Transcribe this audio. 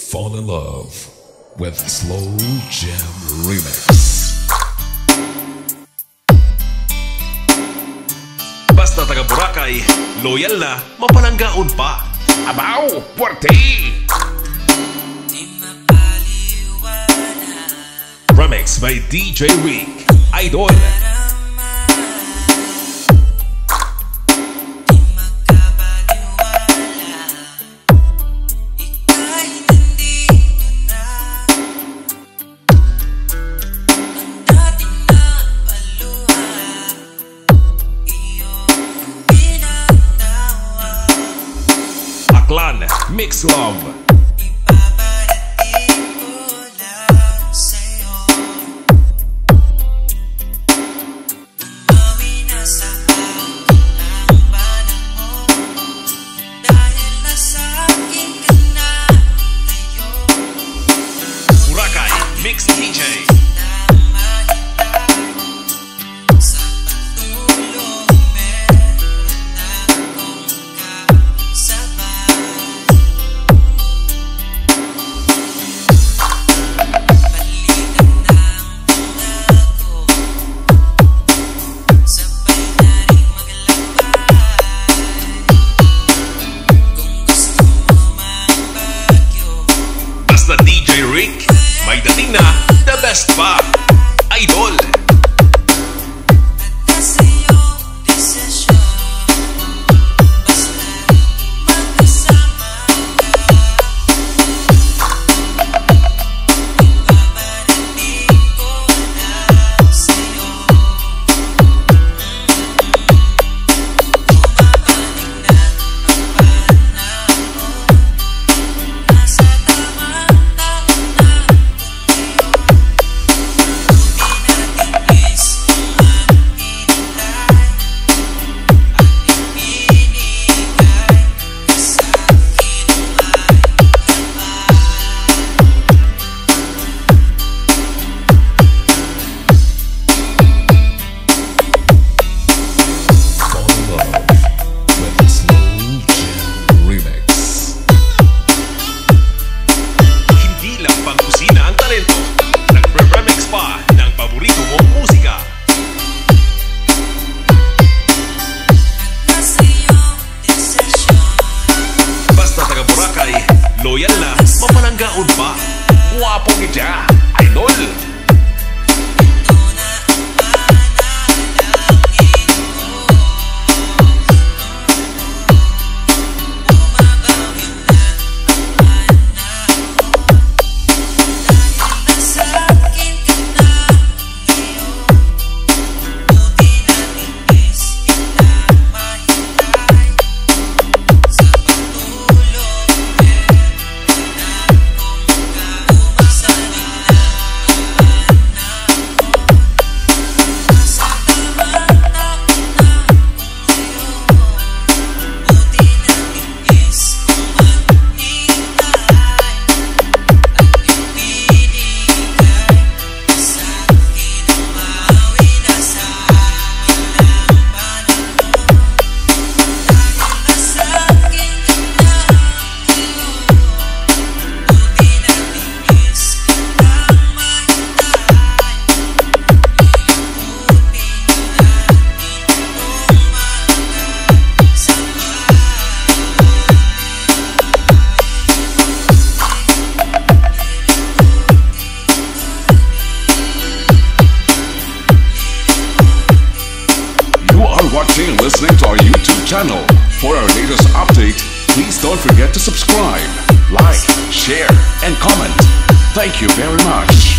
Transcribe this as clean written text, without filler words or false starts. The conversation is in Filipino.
Fall in love with Slow Jam Remix. Basta Taga Boracay Loyal na, mapalanggaon pa. Abaw, pwerte. Remix by DJ Rick, Idol. Clan Mix Love. Boracay Mix DJ. Basta DJ Rick, may dating na the best pa, Idol. Loyal na, mapalanggaon pa. Guwapo kita, Idol. Watching and listening to our YouTube channel. For our latest update, please don't forget to subscribe, like, share, and comment. Thank you very much.